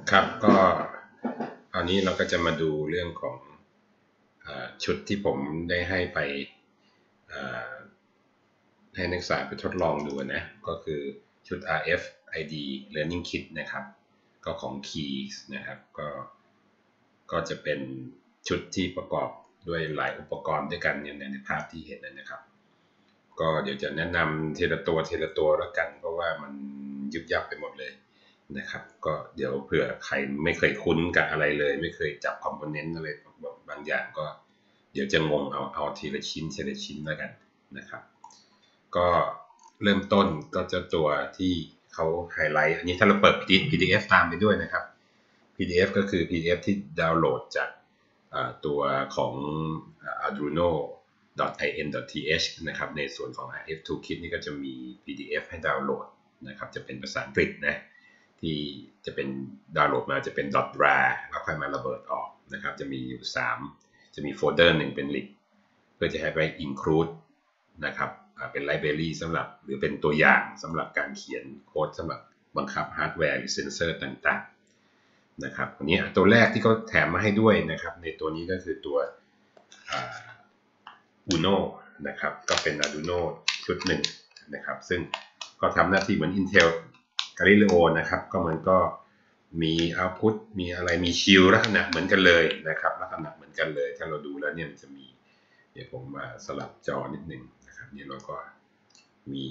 ครับก็อันนี้เราก็จะมาดูเรื่องของชุดที่ผมได้ให้ไปให้นักศึกษาไปทดลองดูนะก็คือชุด RFID Learning Kit นะครับก็ของ Keys นะครับก็จะเป็นชุดที่ประกอบด้วยหลายอุปกรณ์ด้วยกันในภาพที่เห็นนะครับก็เดี๋ยวจะแนะนำทีละตัวแล้วกันเพราะว่ามันยุบยับไปหมดเลยนะครับก็เดี๋ยวเผื่อใครไม่เคยคุ้นกับอะไรเลยไม่เคยจับคอมโพเนนต์อะไรบางอย่างก็เดี๋ยวจะงงเอาทีละชิ้นแล้วกันนะครับก็เริ่มต้นก็จะตัวที่เขาไฮไลท์อันนี้ถ้าเราเปิด PDF ตามไปด้วยนะครับ PDF ก็คือ PDF ที่ดาวน์โหลดจากตัวของ arduino.in.th นะครับในส่วนของ RF Toolkit นี่ก็จะมี PDF ให้ดาวน์โหลดนะครับจะเป็นภาษาอังกฤษนะที่จะเป็นดาวน์โหลดมาจะเป็น .rar แล้วค่อยมาระเบิดออกนะครับจะมีอยู่3จะมีโฟลเดอร์หนึ่งเป็น lib เพื่อจะให้ไป include นะครับเป็นไลบรารีสำหรับหรือเป็นตัวอย่างสำหรับการเขียนโค้ดสำหรับบังคับฮาร์ดแวร์หรือเซนเซอร์ต่างๆนะครับอันนี้ตัวแรกที่เขาแถมมาให้ด้วยนะครับในตัวนี้ก็คือตัวUno นะครับก็เป็น Arduino ชุดหนึ่งนะครับซึ่งก็ทำหน้าที่เหมือน Intel Galileo นะครับก็มันก็มี output มีอะไรมีชิลลักษณะเหมือนกันเลยนะครับลักษณะเหมือนกันเลยถ้าเราดูแล้วเนี่ยมันจะมีเดี๋ยวผมมาสลับจอนิดหนึ่งนะครับนี่เราก็มี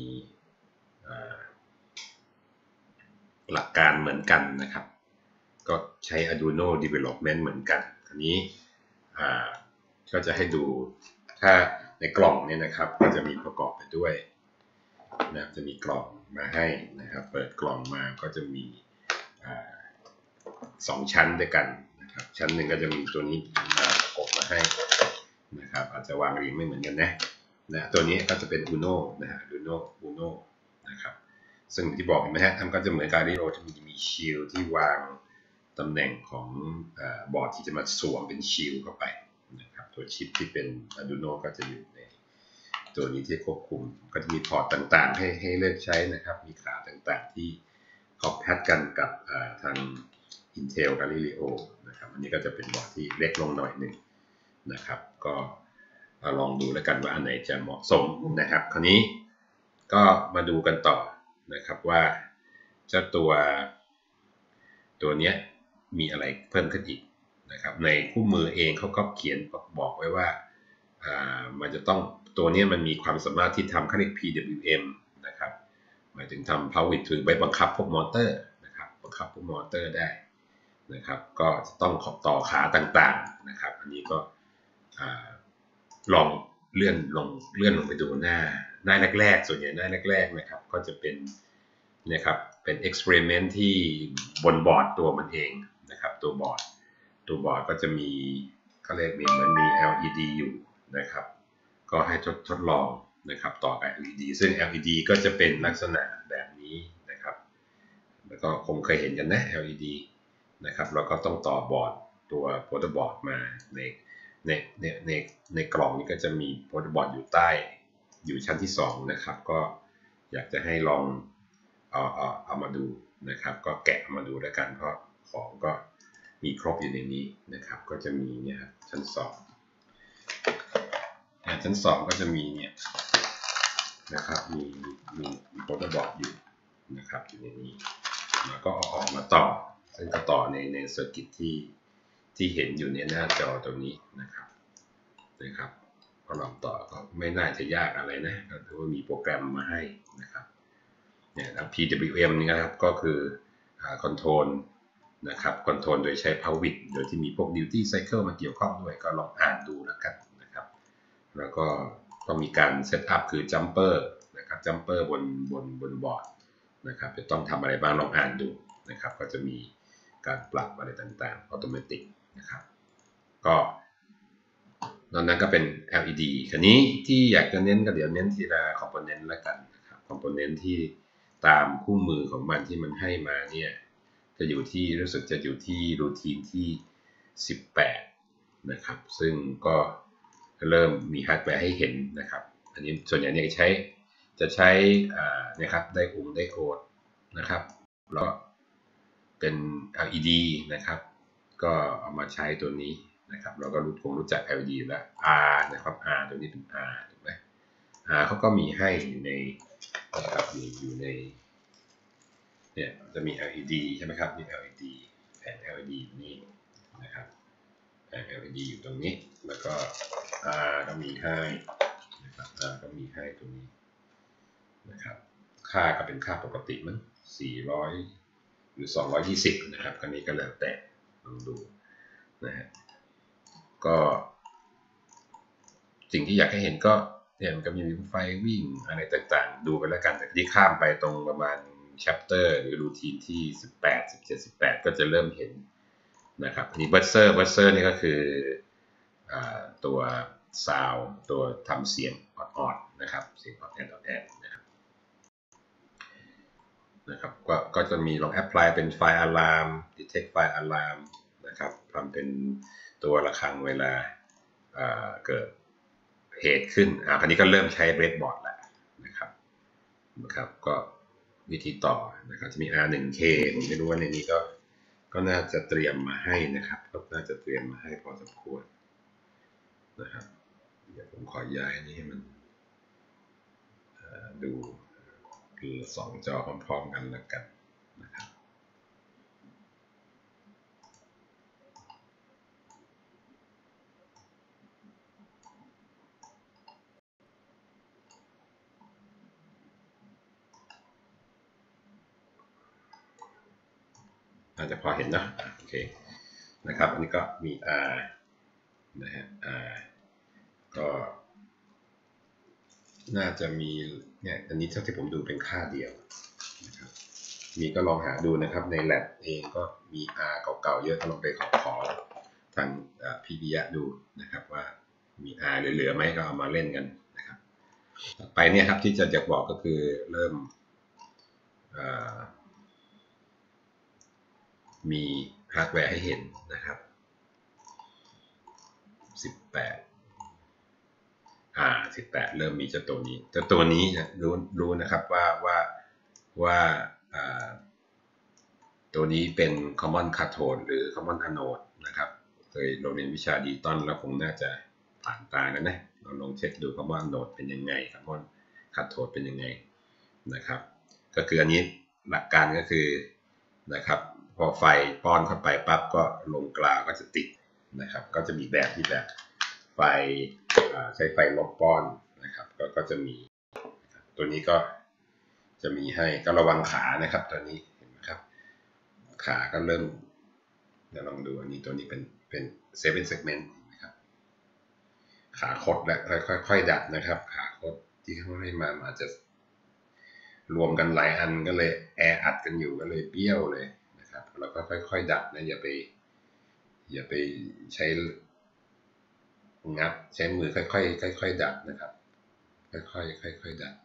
หลักการเหมือนกันนะครับก็ใช้ Arduino Development เหมือนกันอันนี้ก็จะให้ดูถ้าในกล่องเนี่ยนะครับก็จะมีประกอบไปด้วยนะจะมีกล่องมาให้นะครับเปิดกล่องมาก็จะมี2ชั้นด้วยกันนะครับชั้นหนึ่งก็จะมีตัวนี้ประกบมาให้นะครับอาจจะวางเรียงไม่เหมือนกันนะตัวนี้ก็จะเป็น Uno นะฮะ Uno นะครับซึ่งที่บอกเห็นไหมฮะมันก็จะเหมือนการที่เราจะมีชิลที่วางตำแหน่งของบอร์ดที่จะมาสวมเป็นชิลเข้าไปนะครับตัวชิปที่เป็น Arduino ก็จะอยู่ในตัวนี้ที่ควบคุมก็จะมีพอร์ตต่างๆให้เลือกใช้นะครับมีขาต่างๆที่เขาแพทกันกับทาง Intel Galileo นะครับอันนี้ก็จะเป็นบอร์ดที่เล็กลงหน่อยหนึ่งนะครับก็ลองดูแล้วกันว่าอันไหนจะเหมาะสมนะครับคราวนี้ก็มาดูกันต่อนะครับว่าเจ้าตัวนี้มีอะไรเพิ่มขึ้นอีกนะครับในคู่มือเองเขาก็เขียนบอกไว้ว่ามันจะต้องตัวนี้มันมีความสามารถที่ทำเขาเรียก PWM นะครับหมายถึงทำ power with ไปบังคับพวกมอเตอร์นะครับบังคับพวกมอเตอร์ได้นะครับก็จะต้องต่อขาต่างๆนะครับอันนี้ก็ลองเลื่อนลงไปดูหน้าแรกๆส่วนใหญ่หน้าแรกๆนะครับก็จะเป็นนะครับเป็น experiment ที่บนบอร์ดตัวมันเองนะครับตัวบอร์ดก็จะมีเขาเรียกเหมือนมี LED อยู่นะครับก็ให้ทดลองนะครับต่อกับ LED ซึ่ง LED ก็จะเป็นลักษณะแบบนี้นะครับแล้วก็คงเคยเห็นกันนะ LED นะครับแล้วก็ต้องต่อบอร์ดตัวโปรโตบอร์ดมาในกล่องนี้ก็จะมีโปรโตบอร์ดอยู่ใต้อยู่ชั้นที่2นะครับก็อยากจะให้ลองเอามาดูนะครับก็แกะมาดูแล้วกันเพราะของก็มีครบอยู่ในนี้นะครับก็จะมีเนี่ยชั้น2ก็จะมีเนี่ยนะครับมีโปรโตบอร์ดอยู่นะครับอยู่ในนี้แล้วก็ออกมาต่อซึ่งก็ต่อในเซอร์กิตที่เห็นอยู่ในหน้าจอตรงนี้นะครับก็ลองต่อก็ไม่น่าจะยากอะไรนะก็ถือว่ามีโปรแกรมมาให้นะครับเนี่ย PWM นี่นะครับก็คือคอนโทรลนะครับคอนโทรลโดยใช้ power with โดยที่มีพวก duty cycle มาเกี่ยวข้องด้วยก็ลองอ่านดูแล้วกันนะครับแล้วก็ต้องมีการเซตอัพคือ jumper นะครับ jumper บนบอร์ดนะครับจะต้องทำอะไรบ้างลองอ่านดูนะครับก็จะมีการปรับอะไรต่างๆอัตโนมัตินะครับก็นอกนั้นก็เป็น LED คันนี้ที่อยากจะเน้นก็เดี๋ยวเน้นทีละคอมโพเนนต์แล้วกันนะครับคอมโพเนนต์ที่ตามคู่มือของมันที่มันให้มาเนี่ยจะอยู่ที่รู้สึกจะอยู่ที่รูทีนที่18นะครับซึ่งก็เริ่มมีฮาร์ดแวร์ให้เห็นนะครับอันนี้ส่วนใหญ่เนี่ยจะใช้นะครับไดโอดนะครับแล้วเป็น LED นะครับก็เอามาใช้ตัวนี้นะครับเราก็รู้จัก LED อยู่แล้ว R นะครับ R ตัวนี้เป็น R ถูกไหม R เขาก็มีให้อยู่ในนะครับอยู่ในเนี่ยจะมี LED ใช่ไหมครับมี LED แผง LED นี้นะครับแผง LED อยู่ตรงนี้แล้วก็ R ก็มีให้นะครับ R ก็มีให้ตรงนี้นะครับค่าก็เป็นค่าปกติมั้ง400หรือ220นะครับอันนี้ก็แล้วแต่ลองดูนะฮะก็สิ่งที่อยากให้เห็นก็เนี่ยมันก็มีไฟวิ่งอะไรต่างๆดูไปแล้วกันแต่ที่ข้ามไปตรงประมาณ chapter หรือรูทีนที่18 17 18ก็จะเริ่มเห็นนะครับนี่เบอร์เซอร์นี่ก็คือตัวซาวตัวทำเสียงออดๆนะครับเสียงออดแอดนะครับก็จะมีลองแอพพลายเป็นไฟอะลาม detect ไฟอะลามนะครับทำเป็นตัวระฆังเวลาเกิดเหตุขึ้นคราวนี้ก็เริ่มใช้เบรดบอร์ดแล้วนะครับก็วิธีต่อนะครับจะมี R1K ผมไม่รู้ว่าในนี้ก็น่าจะเตรียมมาให้นะครับก็น่าจะเตรียมมาให้พอสมควรนะครับเดี๋ยวผมขอย้ายอันนี้ให้มันดู2 จอพร้อมๆกันแล้วกันนะครับอาจจะพอเห็นนะโอเคนะครับอันนี้ก็มี R นะฮะ R ก็น่าจะมีเนี่ยอันนี้เท่าที่ผมดูเป็นค่าเดียวนะครับมีก็ลองหาดูนะครับใน lab เองก็มี R เก่าๆเยอะก็ลองไปขอทางพี่ปิยะดูนะครับว่ามี R เหลือๆไหมก็เอามาเล่นกันนะครับต่อไปเนี่ยครับที่จะบอกก็คือเริ่มมีฮาร์ดแวร์ให้เห็นนะครับ18เริ่มมีเจ้าตัวนี้นะรู้นะครับว่าตัวนี้เป็น common cathode หรือ common anode นะครับเคยเราเรียนวิชาดิจิตอลแล้วคงน่าจะผ่านตาแล้วนะเราลองเช็คดู common anode เป็นยังไง common cathode เป็นยังไงนะครับก็คืออันนี้หลักการก็คือนะครับพอไฟป้อนเข้าไปปั๊บก็ลงกราวก็จะติดนะครับก็จะมีแบบที่แบบไฟใช้ไฟลบป้อนนะครับก็จะมีตัวนี้ก็จะมีให้ก็ระวังขานะครับตัวนี้เห็นไหมครับขาก็เริ่มเดี๋ยวลองดูอันนี้ตัวนี้เป็น7 segment นะครับขาคดและค่อยๆดัดนะครับขาคดที่เขาให้มาอาจจะรวมกันหลายอันก็เลยแออัดกันอยู่ก็เลยเบี้ยวเลยนะครับแล้วก็ค่อยๆดัดนะอย่าไปใช้งัดใช้มือค่อยๆดัดนะครับค่อยๆดัด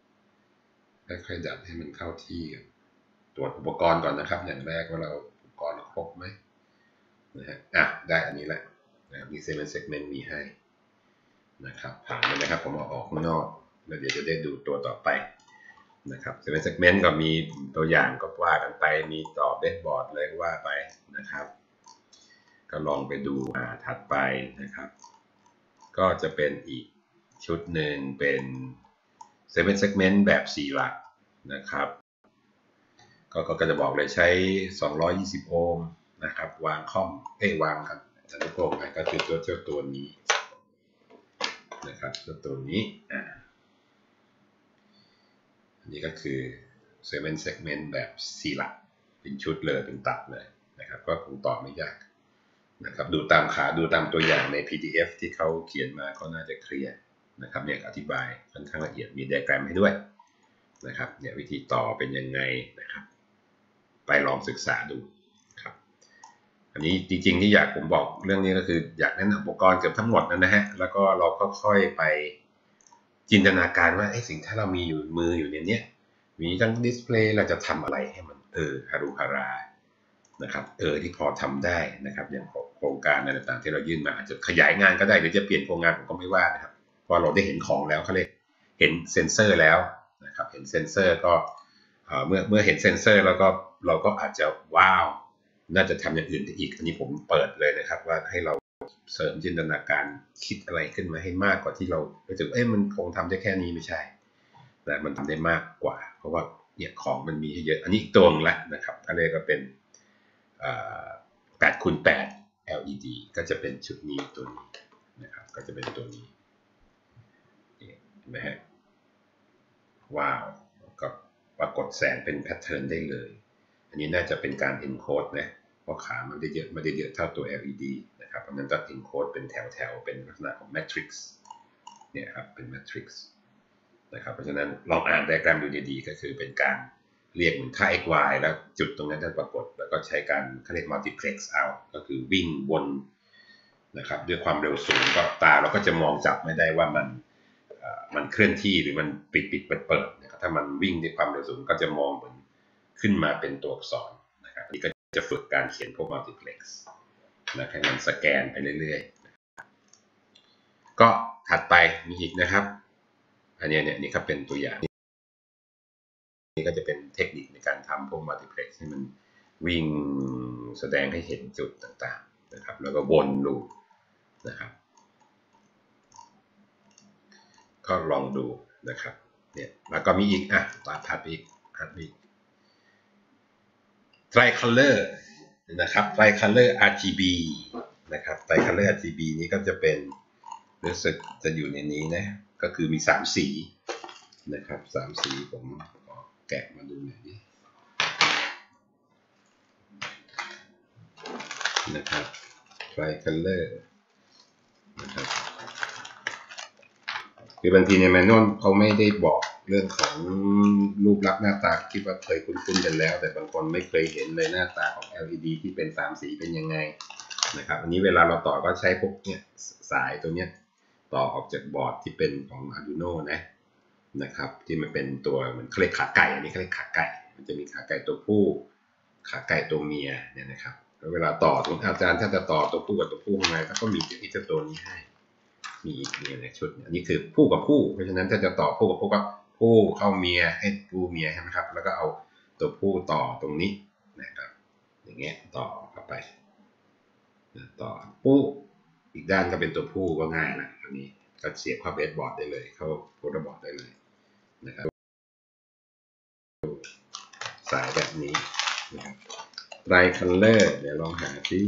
ให้มันเข้าที่กันตรวจอุปกรณ์ก่อนนะครับอย่างแรกว่าเราอุปกรณ์ครบไหมนะฮะได้อันนี้แหละนะครับมี7 segment มีให้นะครับผ่านเลยนะครับผมเอาออกข้างนอกแล้วเดี๋ยวจะได้ดูตัวต่อไปนะครับ7 segment ก็มีตัวอย่างก็ว่ากันไปมีต่อเบสบอร์ดเลยว่าไปนะครับก็ลองไปดูถัดไปนะครับก็จะเป็นอีกชุดหนึ่งเป็น7 segment แบบ4 หลักนะครับก็จะบอกเลยใช้220โอห์มนะครับวางค่อมวางครับอนุกรมก็คือตัวนี้นะครับตัวนี้อันนี้ก็คือ7 segment แบบ4 หลักเป็นชุดเลยเป็นตับเลยนะครับก็คงต่อไม่ยากนะครับดูตามขาดูตามตัวอย่างใน PDF ที่เขาเขียนมาก็น่าจะเคลียร์นะครับเนี่ยอธิบายค่อนข้างละเอียดมีไดอะแกรมให้ด้วยนะครับเนี่ยวิธีต่อเป็นยังไงนะครับไปลองศึกษาดูครับอันนี้จริงๆที่อยากผมบอกเรื่องนี้ก็คืออยากแนะนำอุปกรณ์เกือบทั้งหมดนะฮะแล้วก็เราก็ค่อยไปจินตนาการว่าสิ่งที่เรามีอยู่มืออยู่ในนี้มีทั้งดิสเพลย์เราจะทำอะไรให้มันฮารุฮารานะครับที่พอทำได้นะครับอย่างโครงการอะไรต่างๆที่เรายื่นมาอาจจะขยายงานก็ได้หรือจะเปลี่ยนโครงงานผมก็ไม่ว่านะครับเพราะเราได้เห็นของแล้วเขาเลยเห็นเซ็นเซอร์แล้วนะครับเห็นเซ็นเซอร์ก็เมื่อเห็นเซนเซอร์แล้วก็เราก็อาจจะว้าวน่าจะทำอย่างอื่นได้อีกอันนี้ผมเปิดเลยนะครับว่าให้เราเสริมจินตนาการคิดอะไรขึ้นมาให้มากกว่าที่เรารู้สึกมันคงทำได้แค่นี้ไม่ใช่แต่มันทำได้มากกว่าเพราะว่าเนี่ยของมันมีเยอะอันนี้ตัวนึงละนะครับอันนี้ก็เป็น8x8 LED ก็จะเป็นชุดนี้ตัวนี้นะครับก็จะเป็นตัวนี้เห็นไหมฮะว้าวก็ปรากฏแสงเป็นแพทเทิร์นได้เลยอันนี้น่าจะเป็นการ encode นะเพราะขามันได้เยอะเท่าตัว LED นะครับเพราะนั้นก็ encode เป็นแถวเป็นลักษณะของ matrix เนี่ยครับเป็น matrix นะครับเพราะฉะนั้นลองอ่านไดอะแกรมดูดีๆก็คือเป็นการเรียกเหมือนค่า x y แล้วจุดตรงนั้นจะปรากฏแล้วก็ใช้การเขาเรียก multiplex เอาก็คือวิ่งวนนะครับด้วยความเร็วสูงก็ตาเราก็จะมองจับไม่ได้ว่ามันเคลื่อนที่หรือมันปิดเปิดนะครับถ้ามันวิ่งด้วยความเร็วสูงก็จะมองเหมือนขึ้นมาเป็นตัวอักษรนะครับนี่ก็จะฝึกการเขียนพวก multiplex นะให้มันสแกนไปเรื่อยๆก็ถัดไปมีอีกนะครับอันนี้เนี่ยนี่ก็เป็นตัวอย่างนี่ก็จะเป็นเทคนิคในการทำพวก multiplex ให้มันวิ่งแสดงให้เห็นจุดต่างๆนะครับแล้วก็วนลูปนะครับก็ลองดูนะครับเนี่ยแล้วก็มีอีกถัดอีกTricolor นะครับ Tricolor RGB นะครับ Tricolor RGB นี้ก็จะเป็นรู้สึกจะอยู่ในนี้นะก็คือมี3สีนะครับ3สีผมขอแกะมาดูหน่อยนะครับ Tricolor นะครับคือบางทีในแมนนวลเขาไม่ได้บอกเรื่องของรูปลักษณ์หน้าตาคิดว่าเคยคุ้นๆกันแล้วแต่บางคนไม่เคยเห็นเลยหน้าตาของ LED ที่เป็น3สีเป็นยังไงนะครับอันนี้เวลาเราต่อก็ใช้พวกเนี่ยสายตัวเนี้ยต่อออกจากบอร์ดที่เป็นของ Arduino นะครับที่มันเป็นตัวเหมือนเขาเรียกขาไก่อันนี้เขาเรียกขาไก่มันจะมีขาไก่ตัวผู้ขาไก่ตัวเมียเนี่ยนะครับแล้วเวลาต่อตรงอาจารย์ถ้าจะต่อตัวผู้กับตัวผู้ยังไงก็มีที่จะตัวนี้ให้มีอีกเนี่ยในชุดอันนี้คือผู้กับผู้เพราะฉะนั้นถ้าจะต่อผู้กับผู้ก็ผู้เข้าเมียให้ผู้เมียใช่ไหมครับแล้วก็เอาตัวผู้ต่อตรงนี้นะครับอย่างเงี้ยต่อเข้าไปต่อผู้อีกด้านก็เป็นตัวผู้ก็ง่ายนะอันนี้ก็เสียบเข้าเบสบอร์ดได้เลยเข้าโปรโตบอร์ดได้เลยนะครับสายแบบนี้นะครับไรคัลเลอร์เดี๋ยวลองหาซิ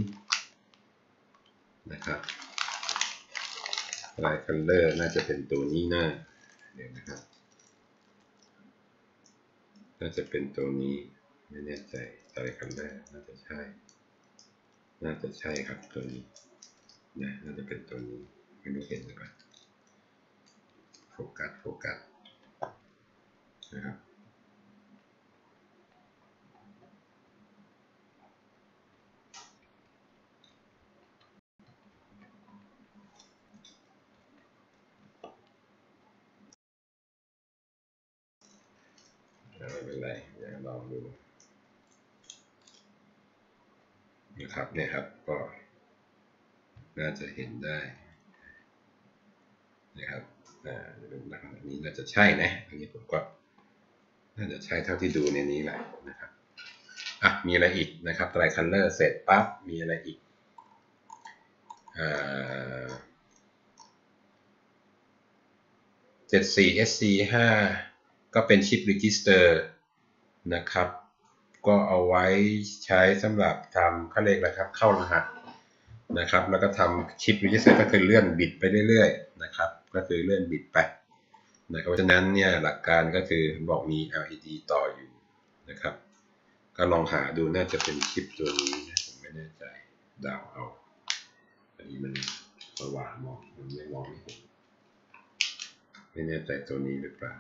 นะครับไรคัลเลอร์น่าจะเป็นตัวนี้นะเดี๋ยวนะครับน่าจะเป็นตัวนี้ไม่แน่ใจไรคัลเลอร์น่าจะใช่ครับตัวนี้นะน่าจะเป็นตัวนี้ไม่รู้เห็นหรือเปล่าโฟกัสนะครับไม่เป็นไรเดี๋ยวลองดูนะครับเนี่ยครับก็น่าจะเห็นได้นะครับเป็นลักษณะนี้น่าจะใช่นะอันนี้ผมก็น่าจะใช่เท่าที่ดูในนี้แหละนะครับมีอะไรอีกนะครับไตรคัลเลอร์เสร็จปั๊บมีอะไรอีก74SC5 ก็เป็นชิปรีจิสเตอร์นะครับก็เอาไว้ใช้สำหรับทำเขาเรียกอะไรครับเข้ารหัสนะครับแล้วก็ทำชิปรีจิสเตอร์ก็คือเลื่อนบิตไปเรื่อยๆนะครับก็คือเลื่อนบิตไปนะครับเพราะฉะนั้นเนี่ยหลักการก็คือบอกมี LED ต่ออยู่นะครับก็ลองหาดูน่าจะเป็นชิปตัวนี้นะผมไม่แน่ใจเดาเอาอันนี้มันสว่างมองมันไม่มองไม่เห็นไม่แน่ใจตัวนี้หรือเปล่า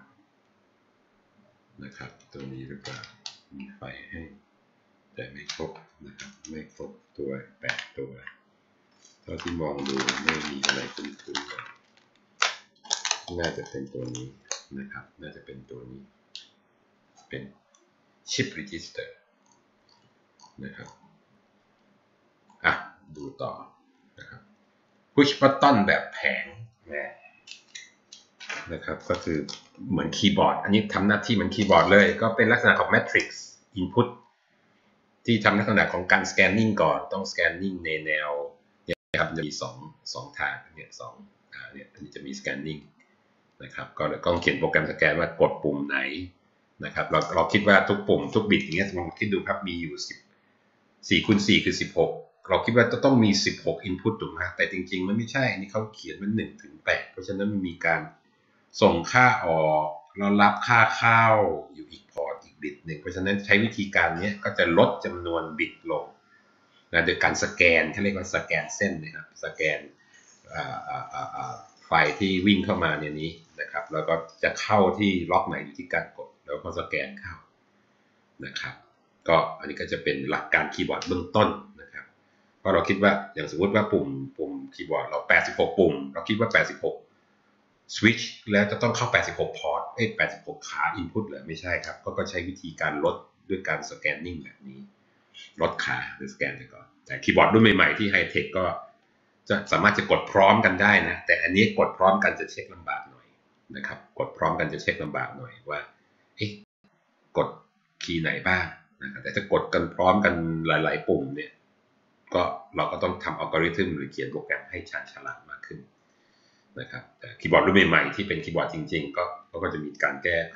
นะครับตัวนี้หรือเปล่ามีไฟให้แต่ไม่ครบนะครับไม่ครบตัว8ตัวเท่าที่มองดูไม่มีอะไรคุ้นๆเลยน่าจะเป็นตัวนี้นะครับน่าจะเป็นตัวนี้เป็นชิปรีจิสเตอร์นะครับดูต่อนะครับ push button แบบแผงนะครับก็คือเหมือนคีย์บอร์ดอันนี้ทำหน้าที่เหมือนคีย์บอร์ดเลยก็เป็นลักษณะของ Matrix Input ที่ทำลักษณะของการ Scanning ก่อนต้อง Scanning ในแนวเนี่ยครับจะมีสองทางเนี่ยเนี่ยอันนี้จะมี Scanning นะครับก็ต้องเขียนโปรแกรมสแกนว่ากดปุ่มไหนนะครับเราคิดว่าทุกปุ่มทุกบิตอย่างเงี้ยลองคิดดูครับมีอยู่4 คูณ 4คือ16เราคิดว่าจะต้องมี16 input ถูกไหมแต่จริงๆมันไม่ใช่อันนี้เขาเขียนมัน1 ถึง 8เพราะฉะนั้นมันมีการส่งค่าออกแล้วรับค่าเข้าอยู่อีกพอร์ตอีกบิตหนึ่งเพราะฉะนั้นใช้วิธีการนี้ก็จะลดจำนวนบิตลงนะโดยการสแกนเขาเรียกว่าสแกนเส้นนะครับสแกนไฟที่วิ่งเข้ามาในนี้นะครับแล้วก็จะเข้าที่ล็อกไหนอยู่ที่การกดแล้วก็สแกนเข้านะครับก็อันนี้ก็จะเป็นหลักการคีย์บอร์ดเบื้องต้นนะครับเพราะเราคิดว่าอย่างสมมติว่าปุ่มคีย์บอร์ดเรา86ปุ่มเราคิดว่า86 switch แล้วจะต้องเข้า86พอร์ต86ขา input เหรอไม่ใช่ครับก็ใช้วิธีการลดด้วยการสแกนนิ่งแบบนี้ลดขาหรือสแกนไปก่อนแต่คีย์บอร์ดรุ่นใหม่ๆที่ไฮเทคก็จะสามารถจะกดพร้อมกันได้นะแต่อันนี้กดพร้อมกันจะเช็คลำบากหน่อยนะครับกดพร้อมกันจะเช็คลำบากหน่อยว่ากดคีย์ไหนบ้างนะครับแต่ถ้ากดกันพร้อมกันหลายๆปุ่มเนี่ยก็เราก็ต้องทำอัลกอริทึมหรือเขียนโปรแกรมให้ชาญฉลาดมากขึ้นนะครับแต่คีย์บอร์ดรุ่นใหม่ๆที่เป็นคีย์บอร์ดจริงๆก็จะมีการแก้ไข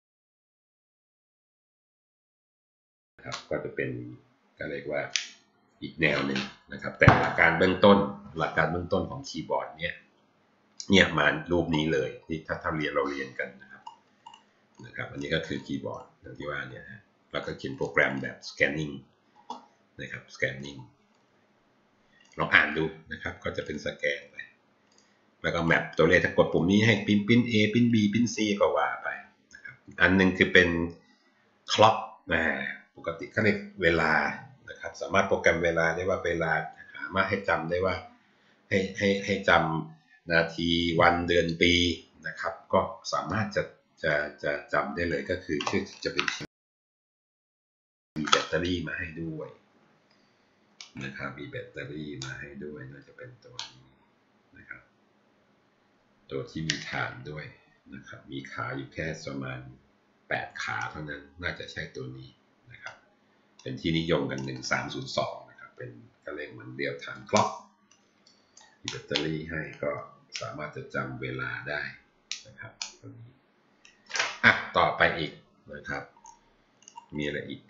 นะครับก็จะเป็นก็เรียกว่าอีกแนวหนึ่งนะครับแต่หลักการเบื้องต้นของคีย์บอร์ดเนี่ยมารูปนี้เลยที่ถ้าเราเรียนกันนะครับอันนี้ก็คือคีย์บอร์ดอย่างที่ว่าเนี่ยแล้วก็เขียนโปรแกรมแบบ scanning นะครับ scanning ลองอ่านดูนะครับก็จะเป็นสแกนไปแล้วก็แมปตัวเลขถ้ากดปุ่มนี้ให้ปิ้น A ปิ้น B ปิ้น C ก็ว่าไปนะครับอันนึงคือเป็น clock ปกติเขาเรียกเวลานะครับสามารถโปรแกรมเวลาได้ว่าเวลาสามารถให้จำได้ว่าให้จำนาทีวันเดือนปีนะครับก็สามารถจะจำได้เลยก็คือจะเป็นมีแบตเตอรี่มาให้ด้วยนะครับมีแบตเตอรี่มาให้ด้วยน่าจะเป็นตัวนี้นะครับตัวที่มีฐานด้วยนะครับมีขาอยู่แค่ประมาณ8ขาเท่านั้นน่าจะใช่ตัวนี้นะครับเป็นที่นิยมกัน1302นะครับเป็นก็เรียกเหมือนเรียลไทม์คล็อกมีแบตเตอรี่ให้ก็สามารถจะจำเวลาได้นะครับตัวนี้ต่อไปอีกนะครับมีอะไรอีก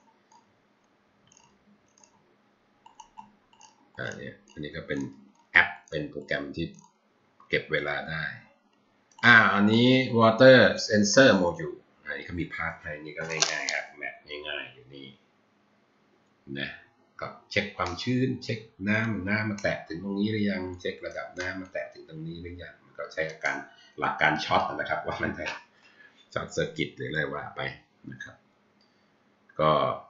เนี่ยอันนี้ก็เป็นแอปเป็นโปรแกรมที่เก็บเวลาได้อันนี้ water sensor module อันนี้เขามีพาร์ทให้นี่ก็ง่ายๆครับแมปง่ายๆอยู่นี่นะก็เช็คความชื้นเช็คน้ำมาแตะถึงตรงนี้หรือยังเช็คระดับน้ำมาแตะถึงตรงนี้หรือยังมันก็ใช้หลักการช็อตนะครับว่ามันจะช็อตเซอร์กิตหรืออะไรว่าไปนะครับก็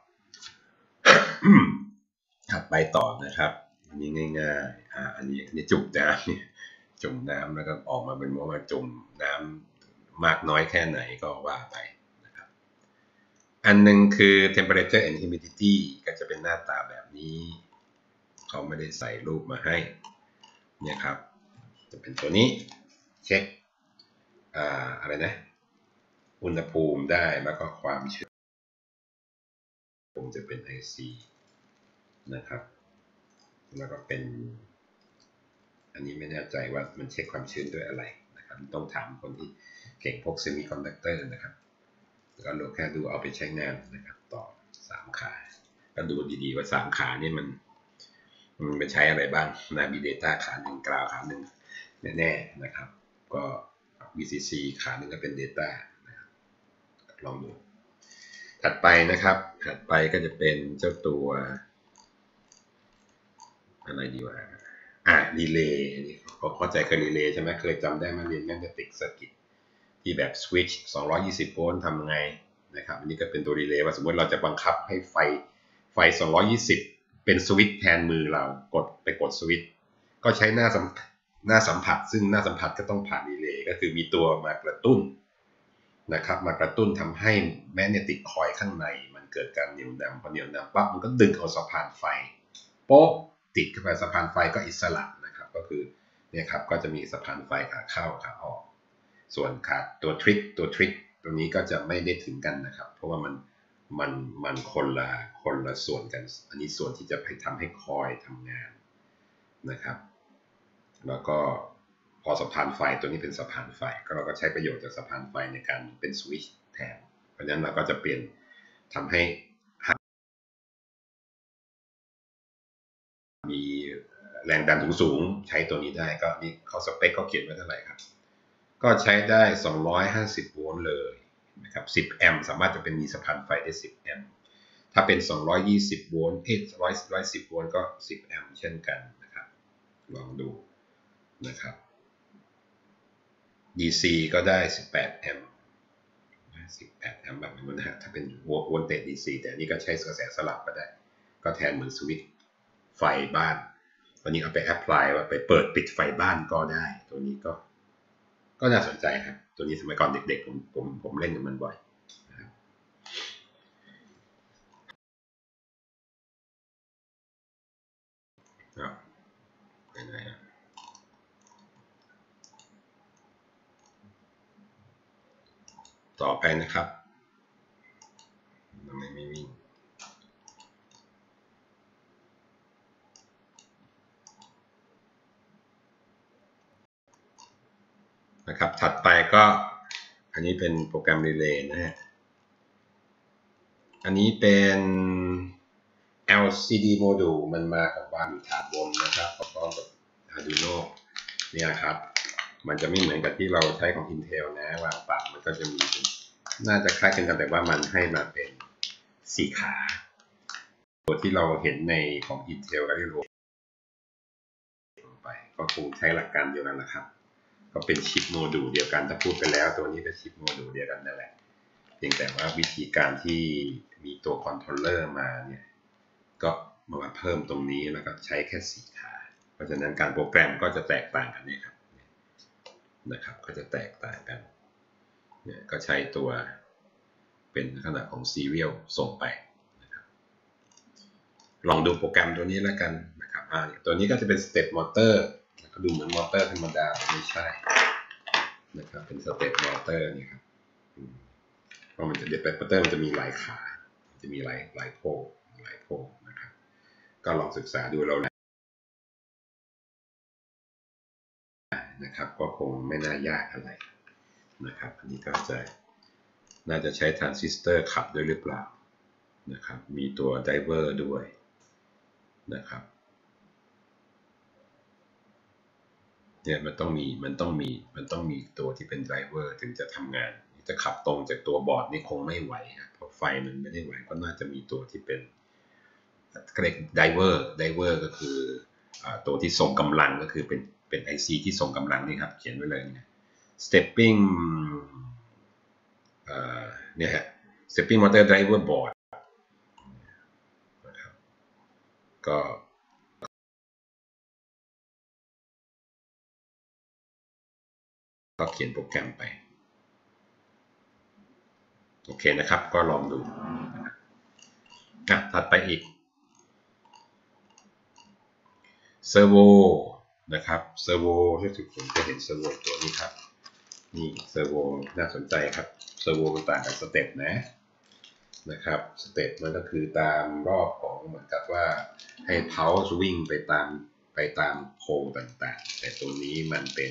ถัดไปต่อนะครับอันนี้ง่ายๆอันนี้จุ่มน้ำเนี่ยจุ่มน้ำแล้วก็ออกมาเป็นว่าจุ่มน้ำมากน้อยแค่ไหนก็ว่าไปนะครับอันนึงคือ temperature and humidity ก็จะเป็นหน้าตาแบบนี้เขาไม่ได้ใส่รูปมาให้เนี่ยครับจะเป็นตัวนี้เช็คอะไรนะอุณหภูมิได้แล้วก็ความชื้นจะเป็น IC นะครับแล้วก็เป็นอันนี้ไม่แน่ใจว่ามันเช็คความชื้นด้วยอะไรนะครับต้องถามคนที่เก่งพวกเซมิคอนดักเตอร์นะครับแล้วก็เราแค่ดูเอาไปใช้งานนะครับต่อ3ขาก็ดูดีๆว่า3ขานี่มันไปใช้อะไรบ้างนะมี Data ขาหนึ่งกราวขาหนึ่งแน่ๆนะครับก็ VCC ขาหนึ่งก็เป็น Data นะครับลองดูถัดไปนะครับถัดไปก็จะเป็นเจ้าตัวอะไรดีวะรีเลย์นี่เข้าใจคือรีเลย์ใช่ไหมเคยจำได้มาเรียนแมกเนติกเซอร์กิตที่แบบสวิตช์220โวลต์ทำไงนะครับอันนี้ก็เป็นตัวรีเลย์ว่าสมมติเราจะบังคับให้ไฟ220เป็นสวิตช์แทนมือเรากดสวิตช์ก็ใช้หน้าสัมผัสซึ่งหน้าสัมผัสก็ต้องผ่านรีเลย์ก็คือมีตัวมากระตุ้นนะครับมากระตุ้นทำให้แมกเนติกคอยล์ข้างในมันเกิดการเหนี่ยวนำพอเหนี่ยวนำปั๊บมันก็ดึงเอาสะพานไฟโป๊ะติดเข้าไปสะพานไฟก็อิสระนะครับก็คือเนี่ยครับก็จะมีสะพานไฟขาเข้าขาออกส่วนขาดตัวทริกตรงนี้ก็จะไม่ได้ถึงกันนะครับเพราะว่ามันคนละส่วนกันอันนี้ส่วนที่จะไปทำให้คอยทำงานนะครับแล้วก็พอสะพานไฟตัวนี้เป็นสะพานไฟก็เราก็ใช้ประโยชน์จากสะพานไฟในการเป็นสวิตช์แทนเพราะฉะนั้นเราก็จะเปลี่ยนทำให้มีแรงดันสูงใช้ตัวนี้ได้ก็นี่เขาสเปคเขาเขียนไว้เท่าไหร่ครับก็ใช้ได้250โวลต์เลยนะครับ10แอมป์สามารถจะเป็นมีสะพานไฟได้10แอมป์ถ้าเป็น220โวลต์110โวลต์ก็10แอมป์เช่นกันนะครับลองดูนะครับ DC ก็ได้18แอมป์18แอมป์แบบนี้นะฮะถ้าเป็นโวลเตจ DC แต่นี่ก็ใช้กระแสสลับก็ได้ก็แทนเหมือนสวิตช์ไฟบ้านวันนี้เอาไปแอพพลายว่าไปเปิดปิดไฟบ้านก็ได้ตัวนี้ก็น่าสนใจครับตัวนี้สมัยก่อนเด็กๆผมเล่นกับมันบ่อยนะครับต่อไปนะครับไม่วิ่งนะครับถัดไปก็อันนี้เป็นโปรแกรมรีเลย์นะฮะอันนี้เป็น LCD module มันมากับวางอยู่ฐานบนนะครับพร้อมกับ Arduino เนี่ยครับมันจะไม่เหมือนกับที่เราใช้ของ Intel นะวางปักมันก็จะมีน่าจะคล้ายกันแต่ว่ามันให้มาเป็น4ขาตัวที่เราเห็นในของ Intel ก็ได้รวมลงไปก็คงใช้หลักการเดียวกันนะครับก็เป็นชิปโมดูลเดียวกันถ้าพูดไปแล้วตัวนี้เป็นชิปโมดูลเดียวกันนั่นแหละเพียงแต่ว่าวิธีการที่มีตัวคอนโทรลเลอร์มาเนี่ยก็มาเพิ่มตรงนี้แล้วก็ใช้แค่4ขาเพราะฉะนั้นการโปรแกรมก็จะแตกต่างกันนะครับก็จะแตกต่างกันเนี่ยก็ใช้ตัวเป็นขนาดของ serial ส่งไปนะครับลองดูโปรแกรมตัวนี้แล้วกันนะครับตัวนี้ก็จะเป็น step motor ก็ดูเหมือนมอเตอร์ธรรมดาไม่ใช่นะครับเป็น step motor นี่ครับเพราะมันจะเด็ดไปมอเตอร์มันจะมีหลายขาจะมีหลายโพลนะครับก็ลองศึกษาดูเรานะครับก็คงไม่น่ายากอะไรนะครับอันนี้ก็จะน่าจะใช้ทรานซิสเตอร์ขับด้วยหรือเปล่านะครับมีตัวไดเวอร์ด้วยนะครับเนี่ยมันต้องมีตัวที่เป็นไดเวอร์ถึงจะทำงานจะขับตรงจากตัวบอร์ดนี่คงไม่ไหวครับเพราะไฟมันไม่ได้ไหวก็น่าจะมีตัวที่เป็นเรียกไดเวอร์ก็คือตัวที่ส่งกำลังก็คือเป็น IC ที่ส่งกำลังนี่ครับเขียนไว้เลยเนี่ย stepping เนี่ยฮะ stepping motor driver board นะครับก็เขียนโปรแกรมไปโอเคนะครับก็ลองดูถัดไปอีกเซอร์โวนะครับเซอร์โวที่สุดผมจะเห็นเซอร์โวตัวนี้ครับนี่เซอร์โวน่าสนใจครับเซอร์โวมันต่างกับสเต็ปนะครับสเต็ปมันก็คือตามรอบของเหมือนกับว่าให้เพาส์วิ่งไปตามโพลต่างๆแต่ตัวนี้มันเป็น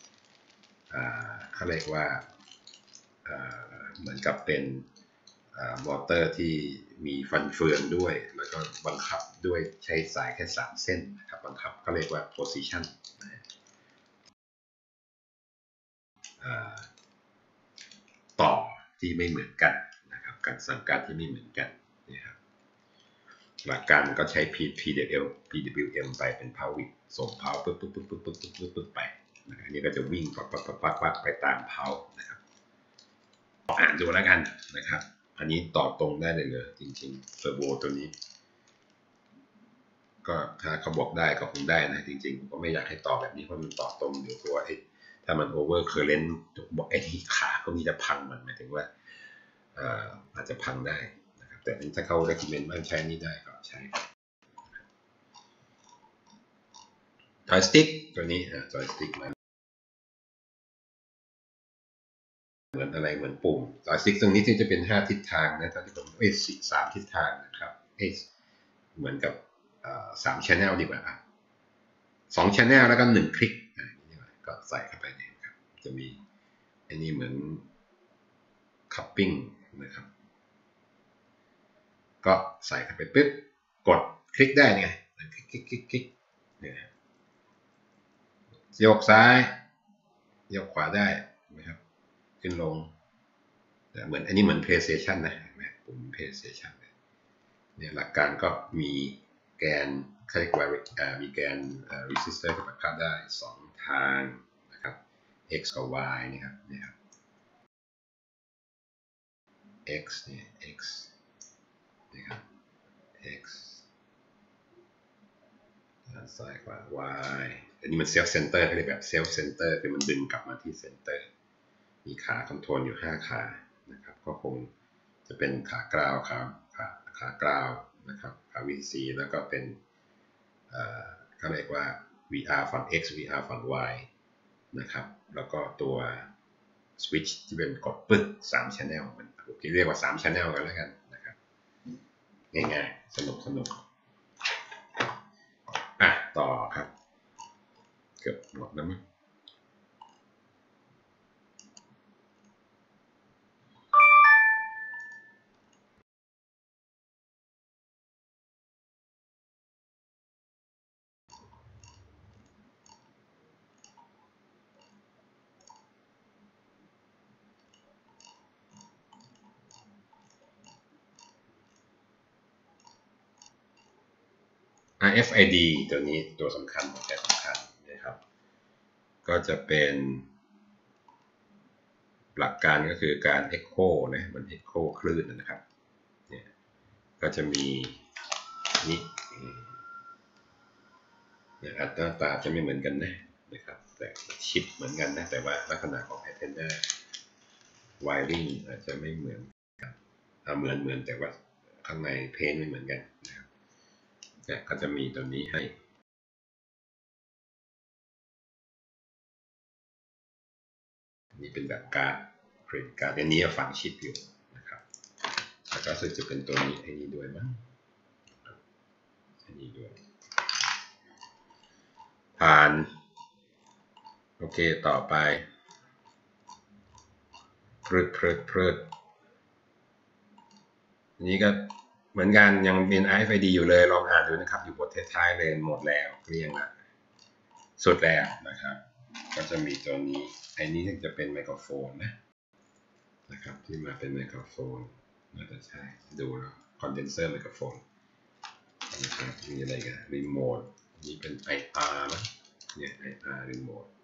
เขาเรียกว่าเหมือนกับเป็นมอเตอร์ที่มีฟันเฟืองด้วยแล้วก็บังคับด้วยใช้สายแค่3เส้นนะครับบังคับเขาเรียกว่า position ต่อที่ไม่เหมือนกันนะครับการสั่งการที่ไม่เหมือนกันนะครับหลักการก็ใช้ PWM ไปเป็น power ส่ง power ปึ๊บไปอันนี้ก็จะวิ่งปักไปตาม power นะครับอ่านดูแล้วกันนะครับอันนี้ต่อตรงได้เลยจริงๆเทอร์โบตัวนี้ก็ถ้าเขาบอกได้ก็คงได้นะจริงๆผมก็ไม่อยากให้ต่อแบบนี้เพราะมันต่อตรงเดี๋ยวตัวถ้ามันโอเวอร์เคอร์เรนต์บอกไอ้ที่ขาพวกนี้จะพังมันหมายถึงว่าอาจจะพังได้นะครับแต่ถ้าเขา recommend ว่าใช้นี้ได้ก็ใช้จอยสติ๊กตัวนี้จอยสติ๊กมาเหมือนอะไรเหมือนปุ่มจอยสติ๊กตรงนี้ที่จะเป็น5ทิศทางนะตอนที่ผม3ทิศทางนะครับเหมือนกับ3 channel ดีกว่า2 channel แล้วก็1คลิกก็ใส่เข้าไปเนี่ยครับจะมีอันนี้เหมือน cupping นะครับก็ใส่เข้าไปปุ๊บกดคลิกได้ไงคลิกเนี่ยโยกซ้ายโยกขวาได้นะครับขึ้นลงเหมือนอันนี้เหมือน PlayStation นะปุ่ม PlayStation เนี่ยหลักการก็มีแกนเขาเรียกว่ามีแกนresistor กับค่าได้2ทางนะครับ x กับ y นะครับ x เนี่ย x นะครับ x ซ้ายขวา y อันนี้มัน self center เขาเรียกแบบ self center คือมันดึงกลับมาที่ center มีขาคอนโทรลอยู่5ขานะครับก็คงจะเป็นขากราวขากราวนะครับขา VC แล้วก็เป็นเขาเรียกว่า VR ฝั่ง X VR ฝั่ง Y นะครับแล้วก็ตัว switch ที่เป็นกดปึ๊ก3 channel มันเรียกว่า3 channel กันแล้วกันนะครับง่ายๆสนุกต่อครับเกือบหมดแล้วมั้งRFID ตัวนี้ตัวสำคัญนะครับก็จะเป็นหลักการก็คือการ Echo นะมัน Echo คลื่นนะครับเนี่ยก็จะมีนี่อัตราตาจะไม่เหมือนกันนะครับแต่ชิปเหมือนกันนะแต่ว่าลักษณะของ antenna wiring อาจจะไม่เหมือนกันเหมือนแต่ว่าข้างในเพนไม่เหมือนกันนะครับก็จะมีตัวนี้ให้นี่เป็นแบบการ์ดเครดิตการ์ดอันนี้ฝังชิปอยู่นะครับแล้วก็จะเป็นตัวนี้อันนี้ด้วยมั้งอันนี้ด้วยผ่านโอเคต่อไปเพลิดนี้ก็เหมือนกันยังเป็น RFID อยู่เลยลองอ่านดูนะครับอยู่บทท้ายเลยหมดแล้วเรียงละสุดแล้วนะครับก็จะมีตัวนี้ไอ้นี้จะเป็นไมโครโฟนนะครับที่มาเป็นไมโครโฟนน่าจะใช่ดูแล้วคอนเดนเซอร์ไมโครโฟนนะครับมีอะไรกันรีโมทนี่เป็น IR นะเนี่ย IR รีโมท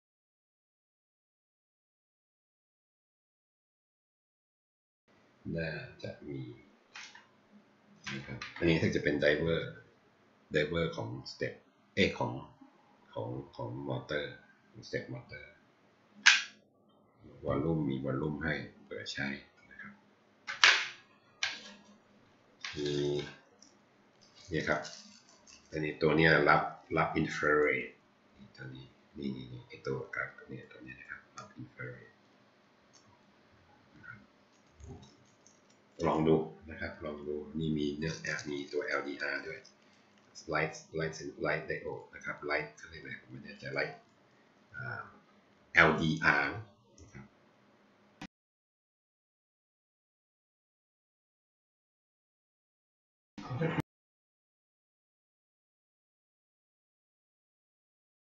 น่าจะมีนะครับอันนี้ถ้าจะเป็นไดเวอร์ของสเต็ปของมอเตอร์สเต็ปมอเตอร์วอลลุ่มมีวอลลุ่มให้เปิดใช้นะครับมีเนี่ยครับอันนี้ตัวนี้รับอินฟราเรดตัวนี้นี่ไอตัวกับเนี่ยตัวนี้นะครับรับอินฟราเรดลองดูนะครับลองดูนี่มีเนื้อมีตัว LDR ด้วย light diode นะครับ light เขาเรียกอะไรผมไม่แน่ใจ light LDR